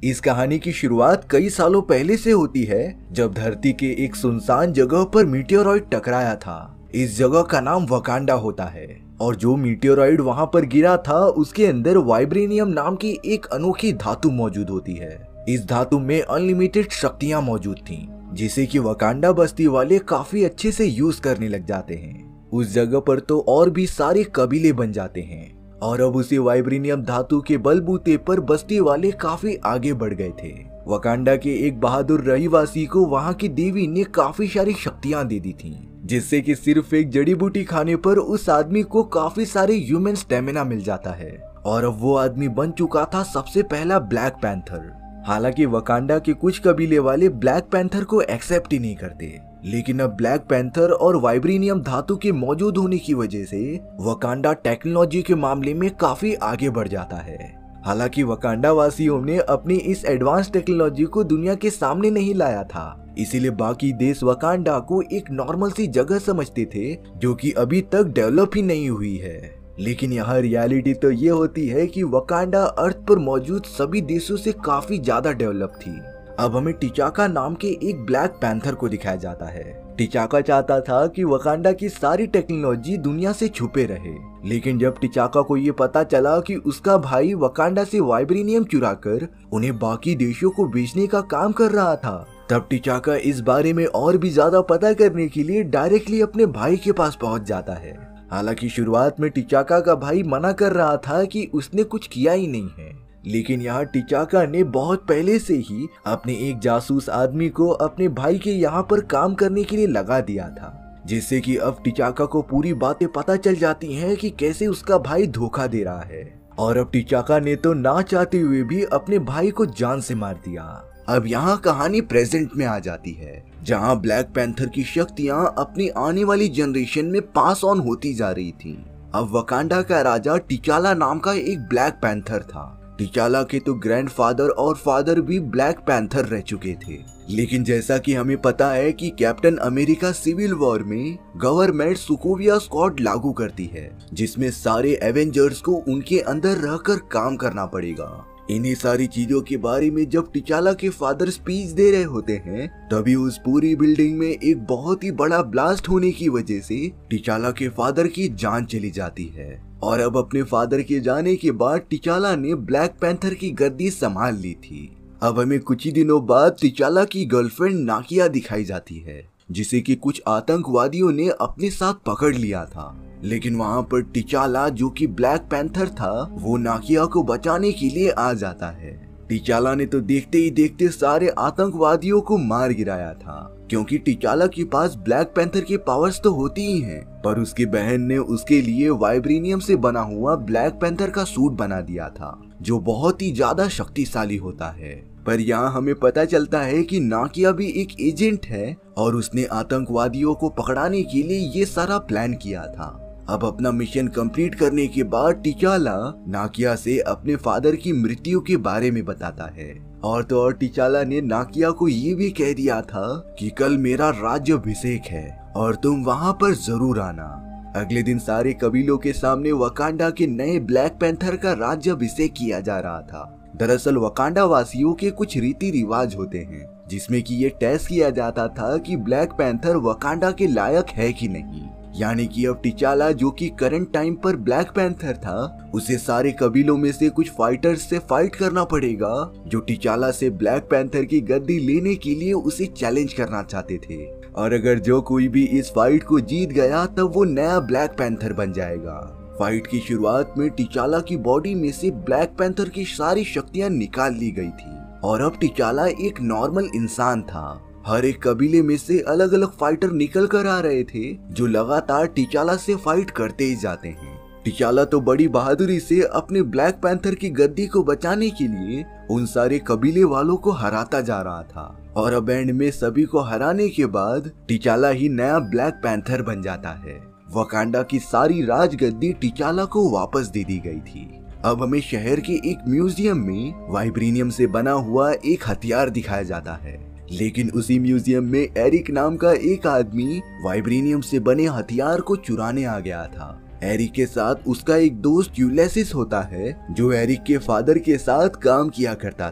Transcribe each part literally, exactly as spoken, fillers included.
इस कहानी की शुरुआत कई सालों पहले से होती है, जब धरती के एक सुनसान जगह पर मीटियोरॉइड टकराया था। इस जगह का नाम वकांडा होता है और जो मीटियोरॉइड वहां पर गिरा था उसके अंदर वाइब्रेनियम नाम की एक अनोखी धातु मौजूद होती है। इस धातु में अनलिमिटेड शक्तियां मौजूद थीं, जिसे कि वकांडा बस्ती वाले काफी अच्छे से यूज करने लग जाते हैं। उस जगह पर तो और भी सारे कबीले बन जाते हैं और अब उसी वाइब्रेनियम धातु के बलबूते पर बस्ती वाले काफी आगे बढ़ गए थे। वकांडा के एक बहादुर रहीवासी को वहां की देवी ने काफी सारी शक्तियां दे दी थीं, जिससे कि सिर्फ एक जड़ी बूटी खाने पर उस आदमी को काफी सारे ह्यूमन स्टेमिना मिल जाता है और अब वो आदमी बन चुका था सबसे पहला ब्लैक पैंथर। हालांकि वकांडा के कुछ कबीले वाले ब्लैक पैंथर को एक्सेप्ट ही नहीं करते, लेकिन अब ब्लैक पैंथर और वाइब्रेनियम धातु के मौजूद होने की वजह से वकांडा टेक्नोलॉजी के मामले में काफी आगे बढ़ जाता है। हालांकि वकांडा वासियों ने अपनी इस एडवांस टेक्नोलॉजी को दुनिया के सामने नहीं लाया था, इसीलिए बाकी देश वकांडा को एक नॉर्मल सी जगह समझते थे जो कि अभी तक डेवलप ही नहीं हुई है। लेकिन यहाँ रियलिटी तो ये होती है कि वकांडा अर्थ पर मौजूद सभी देशों से काफी ज्यादा डेवलप थी। अब हमें टिचाका नाम के एक ब्लैक पैंथर को दिखाया जाता है। टिचाका चाहता था कि वकांडा की सारी टेक्नोलॉजी दुनिया से छुपे रहे, लेकिन जब टिचाका को ये पता चला कि उसका भाई वकांडा से वाइब्रेनियम चुराकर उन्हें बाकी देशों को बेचने का काम कर रहा था, तब टिचाका इस बारे में और भी ज्यादा पता करने के लिए डायरेक्टली अपने भाई के पास पहुंच जाता है। हालांकि शुरुआत में टिचाका का भाई मना कर रहा था कि उसने कुछ किया ही नहीं है, लेकिन यहाँ टिचाका ने बहुत पहले से ही अपने एक जासूस आदमी को अपने भाई के यहाँ पर काम करने के लिए लगा दिया था, जिससे कि अब टिचाका को पूरी बातें पता चल जाती हैं कि कैसे उसका भाई धोखा दे रहा है। और अब टिचाका ने तो ना चाहते हुए भी अपने भाई को जान से मार दिया। अब यहाँ कहानी प्रेजेंट में आ जाती है, जहाँ ब्लैक पैंथर की शक्तियाँ अपनी आने वाली जनरेशन में पास ऑन होती जा रही थी। अब वकांडा का राजा टिचाला नाम का एक ब्लैक पैंथर था। टिचाला के तो ग्रैंडफादर और फादर भी ब्लैक पैंथर रह चुके थे, लेकिन जैसा कि हमें पता है कि कैप्टन अमेरिका सिविल वॉर में गवर्नमेंट सुकोविया स्क्वाड लागू करती है, जिसमें सारे एवेंजर्स को उनके अंदर रहकर काम करना पड़ेगा। इन्हीं सारी चीजों के बारे में जब टिचाला के फादर स्पीच दे रहे होते हैं, तभी उस पूरी बिल्डिंग में एक बहुत ही बड़ा ब्लास्ट होने की वजह से टिचाला के फादर की जान चली जाती है। और अब अपने फादर के जाने के बाद टिचाला ने ब्लैक पैंथर की गद्दी संभाल ली थी। अब हमें कुछ ही दिनों बाद टिचाला की गर्लफ्रेंड नाकिया दिखाई जाती है, जिसे कि कुछ आतंकवादियों ने अपने साथ पकड़ लिया था। लेकिन वहां पर टिचाला, जो कि ब्लैक पैंथर था, वो नाकिया को बचाने के लिए आ जाता है। टिचाला ने तो देखते ही देखते सारे आतंकवादियों को मार गिराया था, क्योंकि टिचाला के पास ब्लैक पैंथर के पावर्स तो होती ही हैं, पर उसकी बहन ने उसके लिए वाइब्रेनियम से बना हुआ ब्लैक पैंथर का सूट बना दिया था, जो बहुत ही ज्यादा शक्तिशाली होता है। पर यहाँ हमें पता चलता है कि नाकिया भी एक एजेंट है और उसने आतंकवादियों को पकड़ाने के लिए ये सारा प्लान किया था। अब अपना मिशन कंप्लीट करने के बाद टिचाला नाकिया से अपने फादर की मृत्यु के बारे में बताता है। और तो और टिचाला ने नाकिया को ये भी कह दिया था कि कल मेरा राज्याभिषेक है और तुम वहां पर जरूर आना। अगले दिन सारे कबीलों के सामने वकांडा के नए ब्लैक पैंथर का राज्याभिषेक किया जा रहा था। दरअसल वकांडा वासियों के कुछ रीति रिवाज होते हैं, जिसमें कि ये टेस्ट किया जाता था कि ब्लैक पैंथर वकांडा के लायक है कि नहीं। यानी कि अब टिचाला, जो कि करंट टाइम पर ब्लैक पैंथर था, उसे सारे कबीलों में से कुछ फाइटर्स से फाइट करना पड़ेगा, जो टिचाला से ब्लैक पैंथर की गद्दी लेने के लिए उसे चैलेंज करना चाहते थे। और अगर जो कोई भी इस फाइट को जीत गया तब वो नया ब्लैक पैंथर बन जाएगा। फाइट की शुरुआत में टिचाला की बॉडी में से ब्लैक पैंथर की सारी शक्तियां निकाल ली गई थी और अब टिचाला एक नॉर्मल इंसान था। हर एक कबीले में से अलग अलग फाइटर निकल कर आ रहे थे, जो लगातार टिचाला से फाइट करते ही जाते हैं। टिचाला तो बड़ी बहादुरी से अपने ब्लैक पैंथर की गद्दी को बचाने के लिए उन सारे कबीले वालों को हराता जा रहा था और अब एंड में सभी को हराने के बाद टिचाला ही नया ब्लैक पैंथर बन जाता है। वकांडा की सारी राजगद्दी टिचाला को वापस दे दी गई थी। अब हमें शहर के एक म्यूजियम में वाइब्रेनियम से बना हुआ एक हथियार दिखाया जाता है, लेकिन उसी म्यूजियम में एरिक नाम का एक आदमी वाइब्रेनियम से बने हथियार को चुराने आ गया था। एरिक के साथ उसका एक दोस्त यूलेसिस होता है, जो एरिक के फादर के साथ काम किया करता था।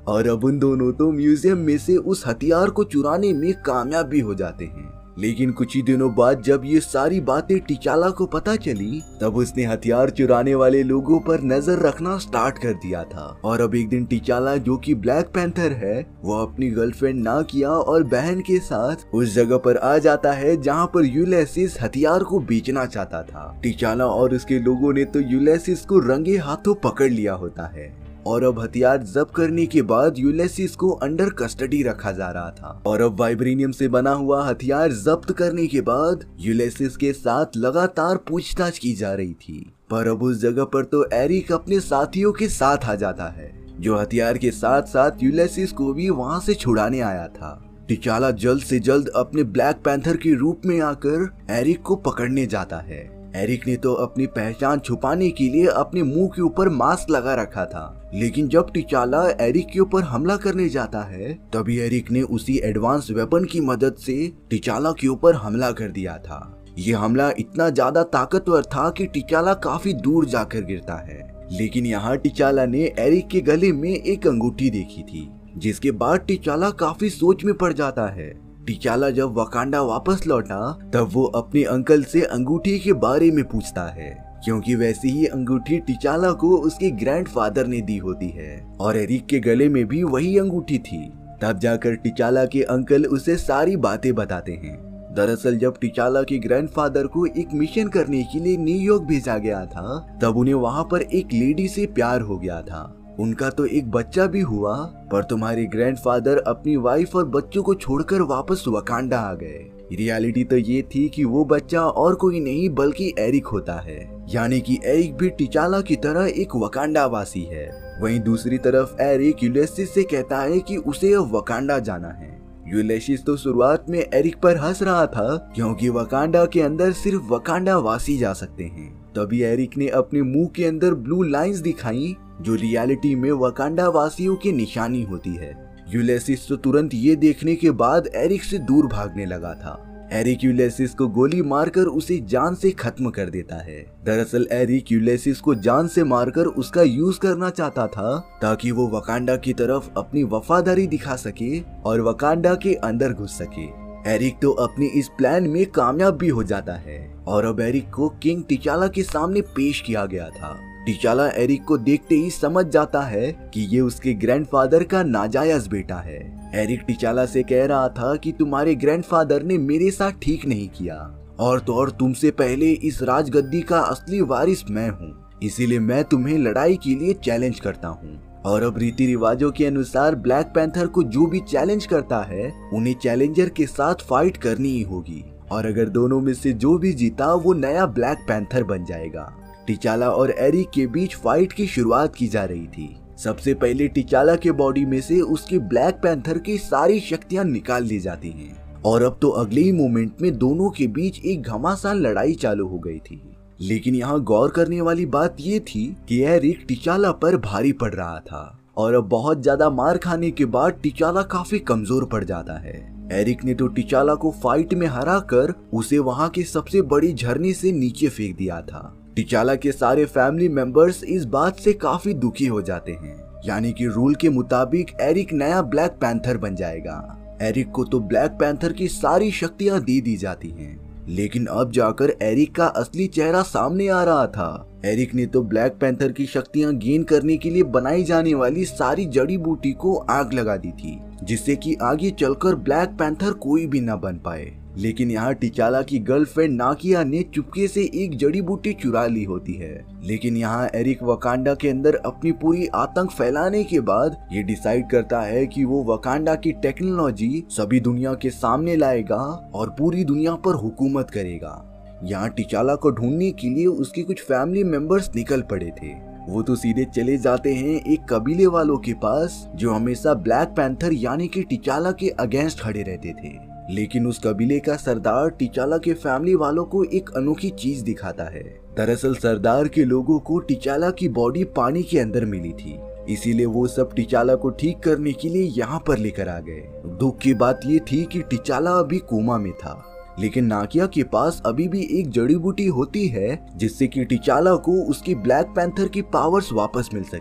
और अब उन दोनों तो म्यूजियम में से उस हथियार को चुराने में कामयाब भी हो जाते हैं। लेकिन कुछ ही दिनों बाद जब ये सारी बातें टिचाला को पता चली, तब उसने हथियार चुराने वाले लोगों पर नजर रखना स्टार्ट कर दिया था। और अब एक दिन टिचाला, जो कि ब्लैक पैंथर है, वो अपनी गर्लफ्रेंड नाकिया और बहन के साथ उस जगह पर आ जाता है जहाँ पर यूलिसिस हथियार को बेचना चाहता था। टिचाला और उसके लोगों ने तो यूलिसिस को रंगे हाथों पकड़ लिया होता है और अब हथियार जब्त करने के बाद यूलिसिस को अंडर कस्टडी रखा जा रहा था। और अब वाइब्रेनियम से बना हुआ हथियार जब्त करने के बाद यूलिसिस के साथ लगातार पूछताछ की जा रही थी। पर अब उस जगह पर तो एरिक अपने साथियों के साथ आ जाता है, जो हथियार के साथ साथ यूलिसिस को भी वहाँ से छुड़ाने आया था। टिचाला जल्द से जल्द अपने ब्लैक पैंथर के रूप में आकर एरिक को पकड़ने जाता है। एरिक ने तो अपनी पहचान छुपाने के लिए अपने मुंह के ऊपर मास्क लगा रखा था, लेकिन जब टिचाला एरिक के ऊपर हमला करने जाता है, तभी एरिक ने उसी एडवांस वेपन की मदद से टिचाला के ऊपर हमला कर दिया था। ये हमला इतना ज्यादा ताकतवर था कि टिचाला काफी दूर जाकर गिरता है। लेकिन यहाँ टिचाला ने एरिक के गले में एक अंगूठी देखी थी, जिसके बाद टिचाला काफी सोच में पड़ जाता है। टिचाला जब वकांडा वापस लौटा, तब वो अपने अंकल से अंगूठी के बारे में पूछता है, क्योंकि वैसे ही अंगूठी टिचाला को उसके ग्रैंडफादर ने दी होती है और एरिक के गले में भी वही अंगूठी थी। तब जाकर टिचाला के अंकल उसे सारी बातें बताते हैं। दरअसल जब टिचाला के ग्रैंडफादर को एक मिशन करने के लिए न्यूयॉर्क भेजा गया था, तब उन्हें वहाँ पर एक लेडी से प्यार हो गया था। उनका तो एक बच्चा भी हुआ, पर तुम्हारे ग्रैंडफादर अपनी वाइफ और बच्चों को छोड़कर वापस वकांडा आ गए। रियलिटी तो ये थी कि वो बच्चा और कोई नहीं बल्कि एरिक होता है, यानी कि एरिक भी टिचाला की तरह एक वकांडा वासी है। वहीं दूसरी तरफ एरिक यूलिसिस से कहता है कि उसे अब वकांडा जाना है। यूलिसिस तो शुरुआत में एरिक पर हंस रहा था, क्योंकि वकांडा के अंदर सिर्फ वकांडा वासी जा सकते हैं। तभी एरिक ने अपने मुंह के अंदर ब्लू लाइंस दिखाई, जो रियलिटी में वकांडा वासियों की निशानी होती है। यूलिसिस तो तुरंत ये देखने के बाद एरिक से दूर भागने लगा था। एरिक यूलिसिस को गोली मारकर उसे जान से खत्म कर देता है। दरअसल एरिक यूलिसिस को जान से मारकर उसका यूज करना चाहता था, ताकि वो वकांडा की तरफ अपनी वफादारी दिखा सके और वकांडा के अंदर घुस सके। एरिक तो अपनी इस प्लान में कामयाब भी हो जाता है और अब एरिक को किंग टिचाला के सामने पेश किया गया था। टिचाला एरिक को देखते ही समझ जाता है कि ये उसके ग्रैंडफादर का नाजायज बेटा है। एरिक टिचाला से कह रहा था कि तुम्हारे ग्रैंडफादर ने मेरे साथ ठीक नहीं किया, और तो और तुमसे पहले इस राजगद्दी का असली वारिस मैं हूँ, इसीलिए मैं तुम्हें लड़ाई के लिए चैलेंज करता हूँ। और अब रीति रिवाजों के अनुसार ब्लैक पैंथर को जो भी चैलेंज करता है, उन्हें चैलेंजर के साथ फाइट करनी ही होगी, और अगर दोनों में से जो भी जीता वो नया ब्लैक पैंथर बन जाएगा। टिचाला और एरिक के बीच फाइट की शुरुआत की जा रही थी। सबसे पहले टिचाला के बॉडी में से उसके ब्लैक पैंथर की सारी शक्तियां निकाल ली जाती हैं, और अब तो अगले ही मोमेंट में दोनों के बीच एक घमासान लड़ाई चालू हो गई थी। लेकिन यहाँ गौर करने वाली बात ये थी कि एरिक टिचाला पर भारी पड़ रहा था, और अब बहुत ज्यादा मार खाने के बाद टिचाला काफी कमजोर पड़ जाता है। एरिक ने तो टिचाला को फाइट में हराकर उसे वहाँ के सबसे बड़ी झरने से नीचे फेंक दिया था। टिचाला के सारे फैमिली मेंबर्स इस बात से काफी दुखी हो जाते हैं, यानी कि रूल के मुताबिक एरिक नया ब्लैक पैंथर बन जाएगा। एरिक को तो ब्लैक पैंथर की सारी शक्तियां दे दी जाती हैं, लेकिन अब जाकर एरिक का असली चेहरा सामने आ रहा था। एरिक ने तो ब्लैक पैंथर की शक्तियां गेन करने के लिए बनाई जाने वाली सारी जड़ी बूटी को आग लगा दी थी, जिससे कि आगे चलकर ब्लैक पैंथर कोई भी न बन पाए। लेकिन यहाँ टिचाला की गर्लफ्रेंड नाकिया ने चुपके से एक जड़ी बूटी चुरा ली होती है। लेकिन यहाँ एरिक वकांडा के अंदर अपनी पूरी आतंक फैलाने के बाद ये डिसाइड करता है कि वो वकांडा की टेक्नोलॉजी सभी दुनिया के सामने लाएगा और पूरी दुनिया पर हुकूमत करेगा। यहाँ टिचाला को ढूंढने के लिए उसके कुछ फैमिली मेंबर्स निकल पड़े थे। वो तो सीधे चले जाते हैं एक कबीले वालों के पास, जो हमेशा ब्लैक पैंथर यानी कि टिचाला के अगेंस्ट खड़े रहते थे। लेकिन उस कबीले का सरदार टिचाला के फैमिली वालों को एक अनोखी चीज दिखाता है। दरअसल सरदार के लोगों को टिचाला की बॉडी पानी के अंदर मिली थी, इसीलिए वो सब टिचाला को ठीक करने के लिए यहाँ पर लेकर आ गए। दुख की बात ये थी कि टिचाला अभी कोमा में था, लेकिन नाकिया के पास अभी भी एक जड़ी बूटी होती है जिससे कि टिचाला को उसकी ब्लैक पैंथर की पावर्स वापस मिल सके।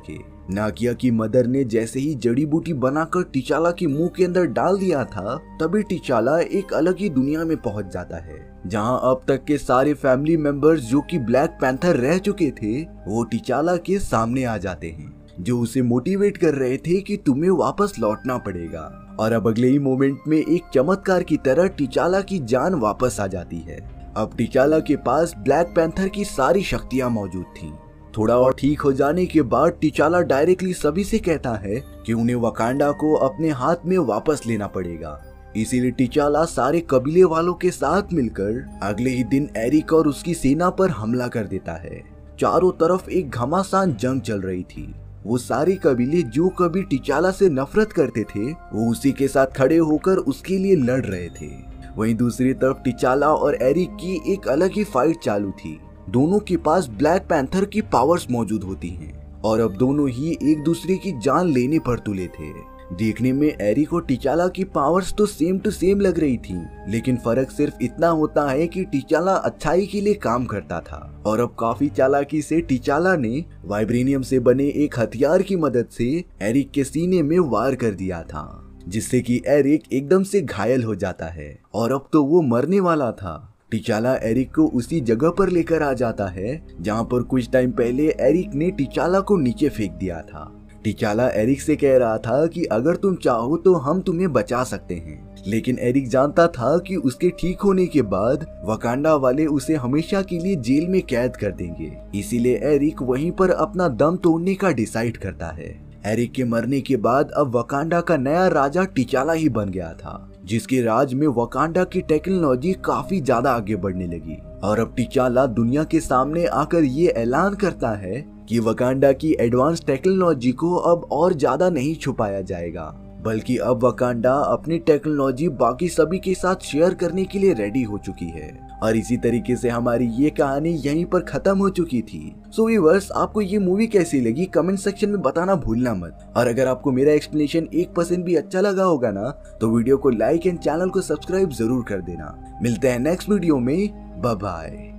नाकिया की मदर ने जैसे ही जड़ी बूटी बनाकर टिचाला के मुंह के अंदर डाल दिया था, तभी टिचाला एक अलग ही दुनिया में पहुंच जाता है, जहां अब तक के सारे फैमिली मेंबर्स जो कि ब्लैक पैंथर रह चुके थे वो टिचाला के सामने आ जाते हैं, जो उसे मोटिवेट कर रहे थे कि तुम्हें वापस लौटना पड़ेगा। और अब अगले ही मोमेंट में एक चमत्कार की तरह टिचाला की जान वापस आ जाती है। अब टिचाला के पास ब्लैक पैंथर की सारी शक्तियां मौजूद थीं। थोड़ा और ठीक हो जाने के बाद टिचाला डायरेक्टली सभी से कहता है कि उन्हें वकांडा को अपने हाथ में वापस लेना पड़ेगा। इसीलिए टिचाला सारे कबीले वालों के साथ मिलकर अगले ही दिन एरिक और उसकी सेना पर हमला कर देता है। चारों तरफ एक घमासान जंग चल रही थी। वो सारे कबीले जो कभी टिचाला से नफरत करते थे वो उसी के साथ खड़े होकर उसके लिए लड़ रहे थे। वहीं दूसरी तरफ टिचाला और एरिक की एक अलग ही फाइट चालू थी। दोनों के पास ब्लैक पैंथर की पावर्स मौजूद होती हैं और अब दोनों ही एक दूसरे की जान लेने पर तुले थे। देखने में एरिक और टिचाला की पावर्स तो सेम टू सेम लग रही थी, लेकिन फर्क सिर्फ इतना होता है कि टिचाला अच्छाई के लिए काम करता था और अब काफी चालाकी से टिचाला ने वाइब्रेनियम से बने एक हथियार की मदद से एरिक के सीने में वार कर दिया था, जिससे कि एरिक एकदम से घायल हो जाता है और अब तो वो मरने वाला था। टिचाला एरिक को उसी जगह पर लेकर आ जाता है जहाँ पर कुछ टाइम पहले एरिक ने टिचाला को नीचे फेंक दिया था। टिचाला एरिक से कह रहा था कि अगर तुम चाहो तो हम तुम्हें बचा सकते हैं, लेकिन एरिक जानता था कि उसके ठीक होने के बाद वकांडा वाले उसे हमेशा के लिए जेल में कैद कर देंगे। इसीलिए एरिक वहीं पर अपना दम तोड़ने का डिसाइड करता है। एरिक के मरने के बाद अब वकांडा का नया राजा टिचाला ही बन गया था, जिसके राज में वकांडा की टेक्नोलॉजी काफी ज्यादा आगे बढ़ने लगी। और अब टिचाला दुनिया के सामने आकर ये ऐलान करता है कि वकांडा की एडवांस टेक्नोलॉजी को अब और ज्यादा नहीं छुपाया जाएगा, बल्कि अब वकांडा अपनी टेक्नोलॉजी बाकी सभी के साथ शेयर करने के लिए रेडी हो चुकी है। और इसी तरीके से हमारी ये कहानी यहीं पर खत्म हो चुकी थी। सो व्यूअर्स, आपको ये मूवी कैसी लगी कमेंट सेक्शन में बताना भूलना मत। और अगर आपको मेरा एक्सप्लेनेशन एक परसेंट भी अच्छा लगा होगा ना, तो वीडियो को लाइक एंड चैनल को सब्सक्राइब जरूर कर देना। मिलते हैं नेक्स्ट वीडियो में, बाय बाय।